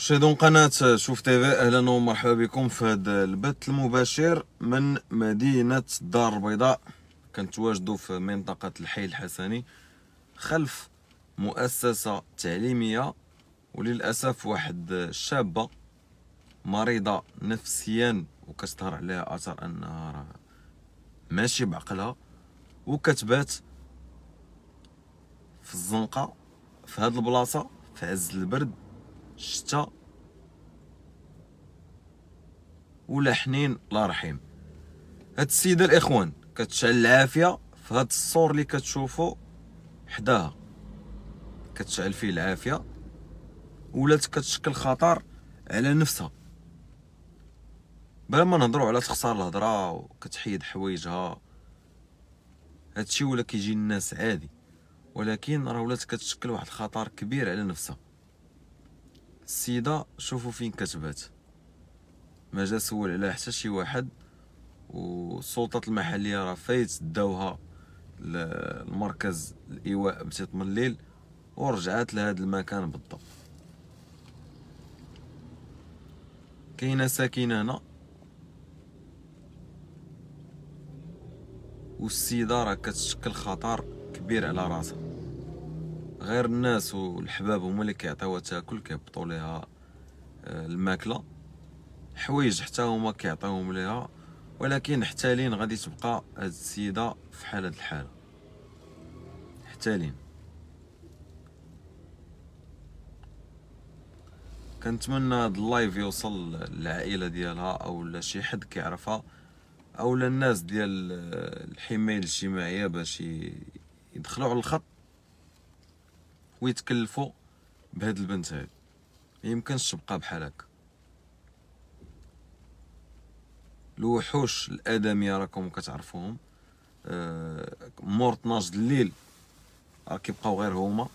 مشاهدون قناة شوف تيفي، اهلا ومرحبا بكم في هذا البث المباشر من مدينة الدار البيضاء. كنتواجدوا في منطقة الحي الحسني خلف مؤسسة تعليمية، وللأسف واحد شابة مريضة نفسيا وكتظهر عليها أثر أنها راه ماشي بعقلها، وكتبات في الزنقة في هاد البلاصة في عز البرد الشتا ولا حنين لا رحيم. هاد السيدة الإخوان كتشعل العافية في هاد الصور اللي كتشوفوا حداها، كتشعل فيه العافية، ولات كتشكل خطر على نفسها. بلا ما نهضروا على تخسر الهضره وكتحيد حوايجها، هادشي ولا كيجي الناس عادي، ولكن راه ولات كتشكل واحد الخطر كبير على نفسها. السيده شوفوا فين كتبات، ما جا سول عليها حتى شي واحد، والسلطات المحليه راه فايت داوها المركز الايواء بتيط من الليل ورجعات لهذا المكان بالضبط. كاينه ساكنه هنا، والسيده راه كتشكل خطر كبير على راسها. غير الناس والحباب هما اللي كيعطيوها تاكل، كيهبطوا ليها الماكله، حوايج حتى هما كيعطيوهم ليها، ولكن حتى لين غادي تبقى هاد السيده في حال هاد الحاله حتى لين. كنتمنى هاد اللايف يوصل للعائله ديالها او لشي حد كيعرفها او للناس ديال الحمايه الاجتماعيه باش يدخلوا على الخط ويتكلفوا بهاد البنت هادي. ميمكنش تبقى بحال هكا. الوحوش الادميه راكم كتعرفوهم، مور 12 الليل راه كيبقاو غير هما.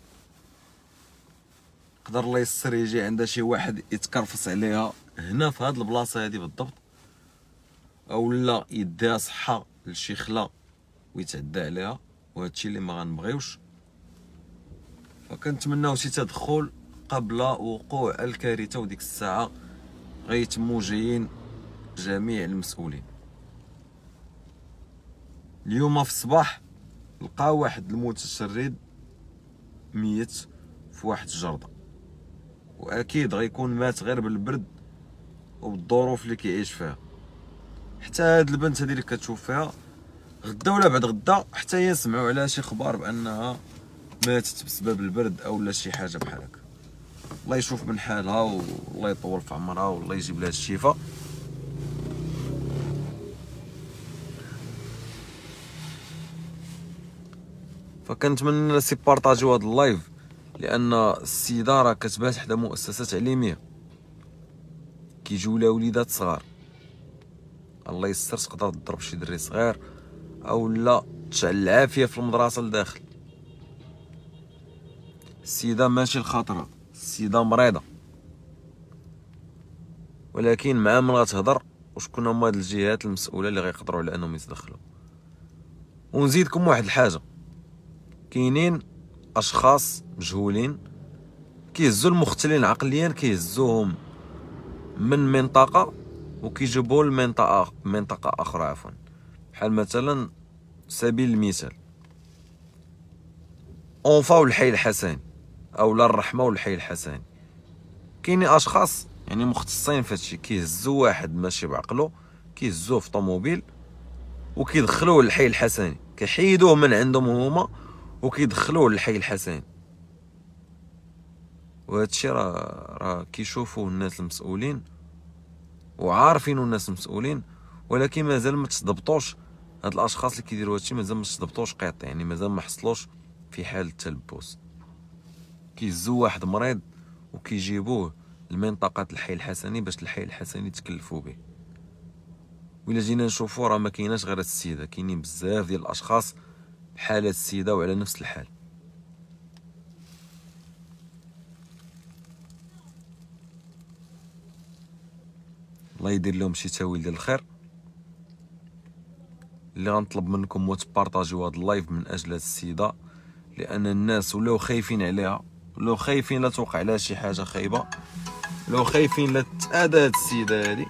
قدر الله يسر يجي عندها شي واحد يتكرفص عليها هنا في هاد البلاصه هادي بالضبط، او لا يديها صحه لشي خلا ويتعدى عليها، وهادشي اللي ما غنبغيوش. فكنتمناو شي تدخل قبل وقوع الكارثه، وديك الساعه غيتموا جايين جميع المسؤولين. اليوم في الصباح لقاو واحد المتشرد ميت في واحد الجرده، واكيد غيكون مات غير بالبرد وبالظروف اللي كيعيش فيها. حتى هاد البنت هادي اللي كتشوف فيها غدا ولا بعد غدا حتى هي سمعوا عليها شي اخبار بانها ماتت بسبب البرد او لا شي حاجه بحال هكا. الله يشوف من حالها والله يطول في عمرها والله يجيب لها الشفاء. فكنتمنى سي بارطاجيو هاد اللايف، لان السيده راه كتبات حدا مؤسسه تعليميه كيجيو لها وليدات صغار. الله يستر تقدر تضرب شي دري صغير او لا تشعل العافيه في المدرسه لداخل. السيده ماشي الخاطره، السيده مريضه، ولكن مع من غتهضر وشكون هما هاد الجهات المسؤوله اللي غيقدروا على انهم يتدخلوا. ونزيدكم واحد الحاجه، كاينين اشخاص مجهولين كيهزوا المختلين عقليا، كيهزوهم من منطقه وكيجيبوا منطقه اخرى عفوا. بحال مثلا سبيل المثال اونفا والحي الحسني او لا الرحمه والحي الحسني، كاينين اشخاص يعني مختصين في هادشي، كيهزوا واحد ماشي بعقلو كيهزوه في طوموبيل وكيدخلوه للحي الحسني، كيحيدوه من عندهم هما وكيدخلوه للحي الحسني. وهادشي راه كيشوفوه الناس المسؤولين وعارفين الناس المسؤولين، ولكن مازال ما تضبطوش. هاد الاشخاص اللي كيديروا هادشي مازال ما تضبطوش قيط، يعني مازال ما حصلوش في حال التلبس. كيهزوا واحد مريض وكيجيبوه لمنطقه الحي الحسني باش الحي الحسني يتكلفوا به. وإلا جينا نشوفوا راه ما كايناش غير السيده، كاينين بزاف ديال الاشخاص بحال السيده وعلى نفس الحال. الله يدير لهم شي تاويل ديال الخير. اللي غنطلب منكم هو تبارطاجيو هذا اللايف من اجل هاد السيده، لان الناس ولاو خايفين عليها، ولاو خايفين لا توقع لها شي حاجه خايبه. لو خايفين لا تتأذى هاد السيدة هادي.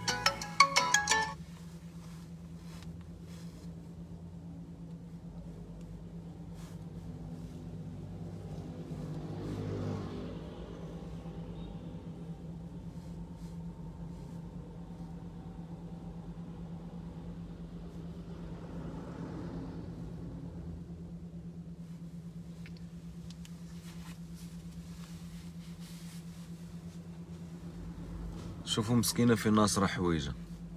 شوفوا مسكينة فين ناصرة حوايجها،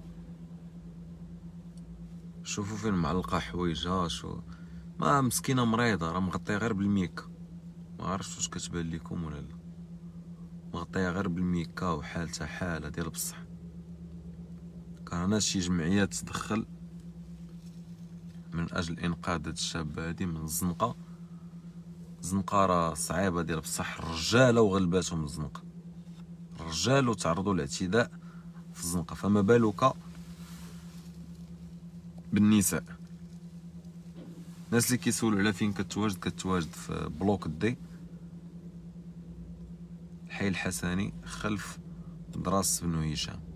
شوفوا فين معلقة حوايجها. شو ما مسكينة مريضة، راه مغطية غير بالميكا. ما عرفتش واش كتبان لكم ولا لا، مغطية غير بالميكا وحالتها حالة ديال بصح. كان شي جمعيات تدخل من اجل انقاذ هاد الشابة هادي من الزنقة. الزنقة راه صعيبة ديال بصح، الرجالة وغلباتهم الزنقة، الرجال وتعرضوا للاعتداء في الزنقة، فما بالك بالنساء. الناس اللي كيسولوا على فين كتواجد في بلوك دي، الحي الحسني خلف مدرسة بنو هشام.